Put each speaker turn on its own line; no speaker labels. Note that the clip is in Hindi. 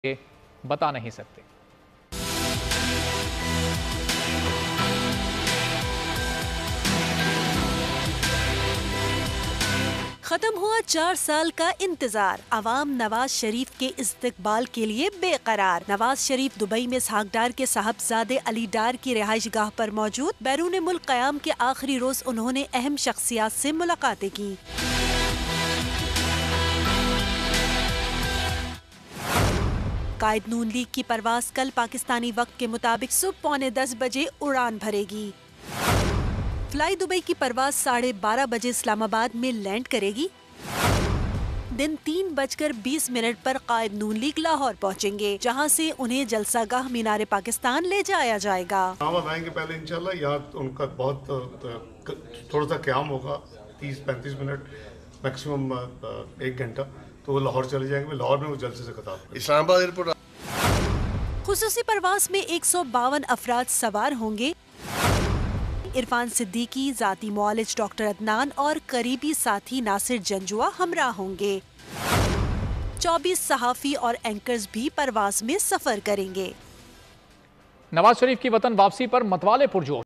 बता नहीं सकते।
खत्म हुआ 4 साल का इंतजार। अवाम नवाज शरीफ के इस्तकबाल के लिए बेकरार। नवाज शरीफ दुबई में इसहाक डार के साहबजादे अली डार की रिहाइश गाह पर मौजूद। बैरून मुल्क क़याम के आखिरी रोज उन्होंने अहम शख्सियात से मुलाकातें की। कायद नून लीग की परवाज कल पाकिस्तानी वक्त के मुताबिक सुबह 9:45 बजे उड़ान भरेगी। फ्लाई दुबई की परवाज 12:30 बजे इस्लामाबाद में लैंड करेगी। दिन 3:20 पर कायद नून लीग लाहौर पहुंचेंगे, जहां से उन्हें जलसागाह मीनार पाकिस्तान ले जाया जाएगा।
आएंगे पहले इंशाल्लाह। यहाँ उनका बहुत थोड़ा सा क़याम होगा, 30-35 मिनट मैक्सिमम 1 घंटा, तो वो लाहौर चले जाएंगे। लाहौर में वो जलसे से खिताब इस्लामाबाद एयरपोर्ट।
खुसूसी परवाज में 152 अफराद सवार होंगे। इरफान सिद्दीकी, जाती मुआलिज डॉक्टर अदनान और करीबी साथी नासिर जंजुआ हमरा होंगे। 24 सहाफ़ी और एंकर्स भी परवाज में सफर करेंगे।
नवाज शरीफ की वतन वापसी पर मतवाले पुरजोर।